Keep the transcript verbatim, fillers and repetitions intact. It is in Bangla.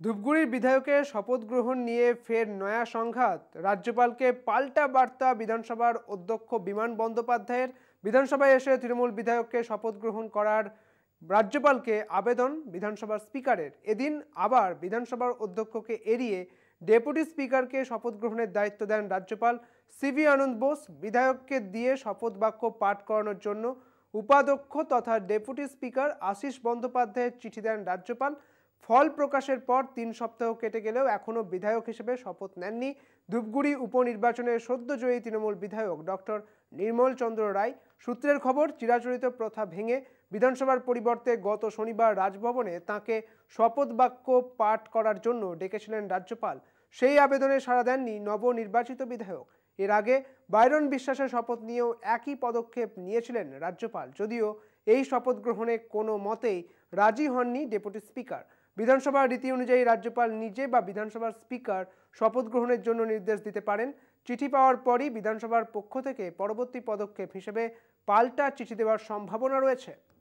ধূপগুড়ির বিধায়কের শপথ গ্রহণ নিয়ে ফের নয়া সংঘাত। রাজ্যপালকে পাল্টা বার্তা বিধানসভার অধ্যক্ষ বিমান বন্দ্যোপাধ্যায়ের। বিধানসভায় এসে তৃণমূল বিধায়ককে শপথ গ্রহণ করার রাজ্যপালকে আবেদন বিধানসভার স্পিকারের। এদিন আবার বিধানসভার অধ্যক্ষকে এড়িয়ে ডেপুটি স্পিকারকে শপথ গ্রহণের দায়িত্ব দেন রাজ্যপাল। সিভি আনন্দ বোস বিধায়ককে দিয়ে শপথ বাক্য পাঠ করানোর জন্য উপাধ্যক্ষ তথা ডেপুটি স্পিকার আশিস বন্দ্যোপাধ্যায়ের চিঠি দেন রাজ্যপাল। ফল প্রকাশের পর তিন সপ্তাহ কেটে গেলেও এখনও বিধায়ক হিসেবে শপথ নেননি ধূপগুড়ি উপনির্বাচনের সদ্যজয়ী তৃণমূল বিধায়ক ডক্টর নির্মল চন্দ্র রায়। সূত্রের খবর, চিরাচরিত প্রথা ভেঙে বিধানসভার পরিবর্তে গত শনিবার রাজভবনে তাঁকে শপথ বাক্য পাঠ করার জন্য ডেকেছিলেন রাজ্যপাল। সেই আবেদনে সাড়া দেননি নবনির্বাচিত বিধায়ক। এর আগে বাইরন বিশ্বাসের শপথ নিয়েও একই পদক্ষেপ নিয়েছিলেন রাজ্যপাল, যদিও এই শপথ গ্রহণে কোনো মতেই রাজি হননি ডেপুটি স্পিকার। বিধানসভার রীতি অনুযায়ী রাজ্যপাল নিজে বা বিধানসভার স্পিকার শপথ গ্রহণের জন্য নির্দেশ দিতে পারেন। চিঠি পাওয়ার পরই বিধানসভার পক্ষ থেকে পরবর্তী পদক্ষেপ হিসেবে পাল্টা চিঠি দেওয়ার সম্ভাবনা রয়েছে।